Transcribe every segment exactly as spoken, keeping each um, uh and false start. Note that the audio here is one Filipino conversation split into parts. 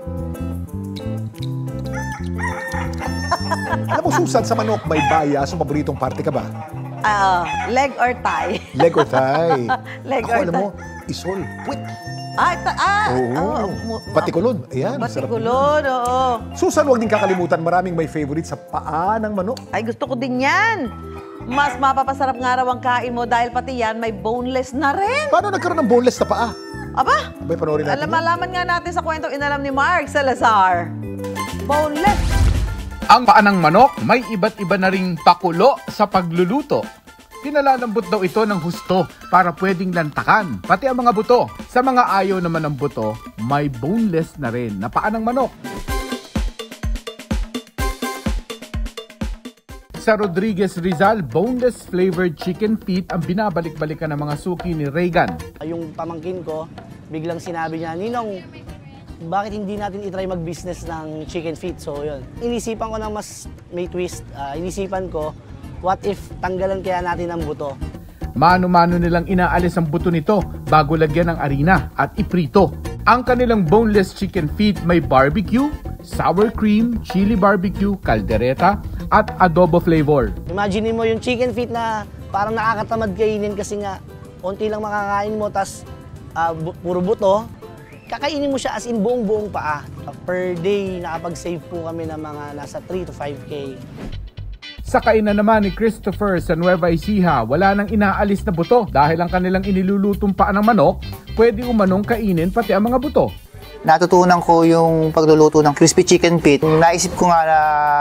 Alam mo, Susan, sa manok, may bias. Ang paboritong parte ka ba? Uh, leg or thigh? Leg or thigh? Leg Ako, or alam thigh? mo, isol. Puwit. Ah, ta- ah Oo. oh, Batikulon. Ayan. Batikulon, oo. Susan, huwag din kakalimutan, maraming may favorite sa paa ng manok. Ay, gusto ko din yan. Mas mapapasarap nga raw ang kain mo dahil pati yan may boneless na rin. Paano nagkaroon ng boneless na paa? Aba, Abay, panoorin natin. alam, malaman nga natin sa kwentong inalam ni Mark Salazar. Boneless. Ang paa ng manok may iba't iba na ring pakulo sa pagluluto. Pinalalambot daw ito ng husto para pwedeng lantakan, pati ang mga buto. Sa mga ayaw naman ng buto, may boneless na rin na paa ng manok. Sa Rodriguez Rizal, boneless flavored chicken feet ang binabalik-balikan ng mga suki ni Reagan. Yung pamangkin ko, biglang sinabi niya, Ninong, bakit hindi natin itry mag-business ng chicken feet? So yun, inisipan ko na mas may twist. Uh, inisipan ko, what if tanggalan kaya natin ang buto? Mano-mano nilang inaalis ang buto nito bago lagyan ng arena at iprito. Ang kanilang boneless chicken feet may barbecue, sour cream, chili barbecue, caldereta, at adobo flavor. Imagine mo yung chicken feet na parang nakakatamad kainin kasi nga onti lang makakain mo, tas uh, bu- puro buto. Kakainin mo siya as in buong-buong paa. Per day, nakapag-save po kami ng mga nasa three to five K. Sa kainan naman ni Christopher sa Nueva Ecija, wala nang inaalis na buto dahil ang kanilang inilulutong paa ng manok, pwede umanong kainin pati ang mga buto. Natutunan ko yung pagluluto ng crispy chicken feet. Naisip ko nga na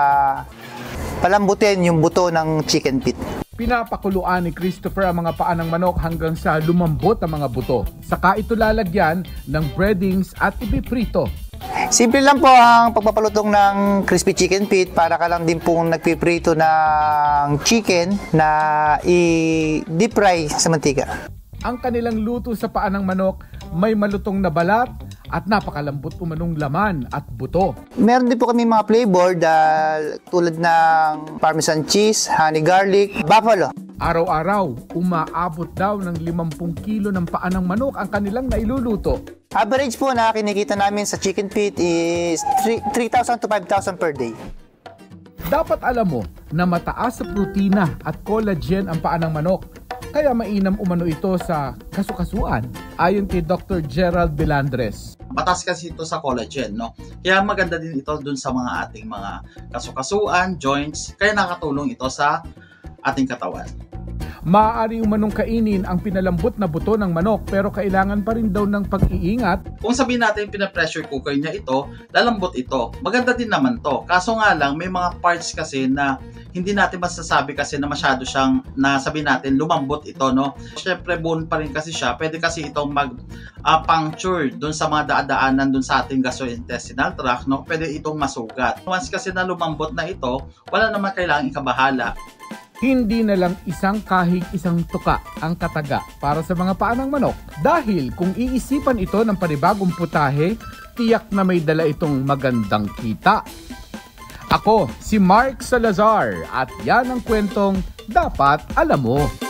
palambutin yung buto ng chicken feet. Pinapakuluan ni Christopher ang mga paa ng manok hanggang sa lumambot ang mga buto. Saka ito lalagyan ng breadings at ibiprito. Simple lang po ang pagpapalutong ng crispy chicken feet, para ka lang din pong nagpiprito ng chicken na i-deep fry sa mantika. Ang kanilang luto sa paa ng manok may malutong na balat at napakalambot umanong laman at buto. Meron din po kami mga flavor dahil tulad ng parmesan cheese, honey garlic, buffalo. Araw-araw, umaabot daw ng limampu kilo ng paa ng manok ang kanilang nailuluto. Average po na kinikita namin sa chicken feet is three thousand to five thousand per day. Dapat alam mo na mataas sa protina at collagen ang paa ng manok, kaya mainam umano ito sa kasukasuan, ayon kay Doctor Gerald Belandres. Mataas kasi ito sa collagen, no? Kaya maganda din ito dun sa mga ating mga kasukasuan, joints, kaya nakatulong ito sa ating katawan. Maaari umanong kainin ang pinalambot na buto ng manok, pero kailangan pa rin daw ng pag-iingat. Kung sabihin natin pina-pressure cooker niya ito, lalambot ito. Maganda din naman to. Kaso nga lang, may mga parts kasi na hindi natin masasabi kasi na masyado siyang, na sabihin natin, lumambot ito, no? Syempre, bone pa rin kasi siya. Pwede kasi itong mag-puncture uh, dun sa mga daadaanan dun sa ating gastrointestinal tract, no? Pwede itong masugat. Once kasi na lumambot na ito, wala naman kailangang ikabahala. Hindi na lang isang kahig isang tuka ang kataga para sa mga paa ng manok. Dahil kung iisipan ito ng panibagong putahe, tiyak na may dala itong magandang kita. Ako, si Mark Salazar, at yan ang kwentong dapat alam mo.